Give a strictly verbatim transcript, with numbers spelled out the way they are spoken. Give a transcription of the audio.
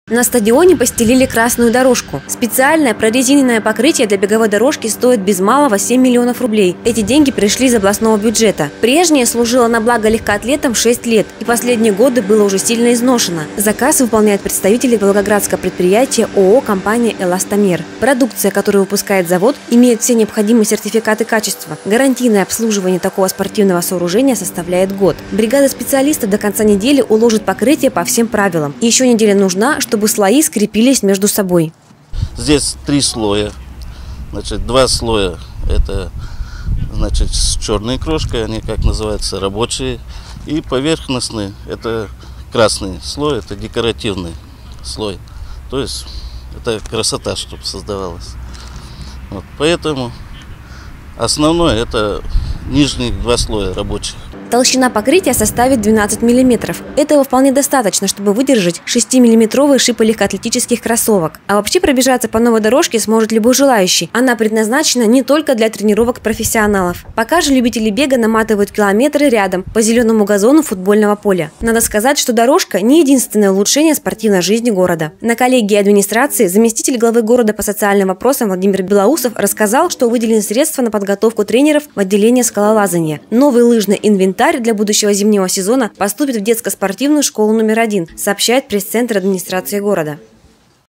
На стадионе постелили красную дорожку. Специальное прорезиненное покрытие для беговой дорожки стоит без малого семь миллионов рублей. Эти деньги пришли из областного бюджета. Прежнее служило на благо легкоатлетам шесть лет, и последние годы было уже сильно изношено. Заказ выполняют представители волгоградского предприятия ООО «Компания «Эластомер». Продукция, которую выпускает завод, имеет все необходимые сертификаты качества. Гарантийное обслуживание такого спортивного сооружения составляет год. Бригада специалистов до конца недели уложит покрытие по всем правилам. И еще неделя нужна, чтобы чтобы слои скрепились между собой. Здесь три слоя. Значит, два слоя это значит с черной крошкой, они как называются рабочие, и поверхностный это красный слой, это декоративный слой. То есть это красота, чтобы создавалась. Вот, поэтому основное это нижние два слоя рабочих. Толщина покрытия составит двенадцать миллиметров. Этого вполне достаточно, чтобы выдержать шестимиллиметровые шипы легкоатлетических кроссовок. А вообще пробежаться по новой дорожке сможет любой желающий. Она предназначена не только для тренировок профессионалов. Пока же любители бега наматывают километры рядом по зеленому газону футбольного поля. Надо сказать, что дорожка не единственное улучшение спортивной жизни города. На коллегии администрации заместитель главы города по социальным вопросам Владимир Белоусов рассказал, что выделены средства на подготовку тренеров в отделение скалолазания. Новый лыжный инвентарь для будущего зимнего сезона поступит в детско-спортивную школу номер один, сообщает пресс-центр администрации города.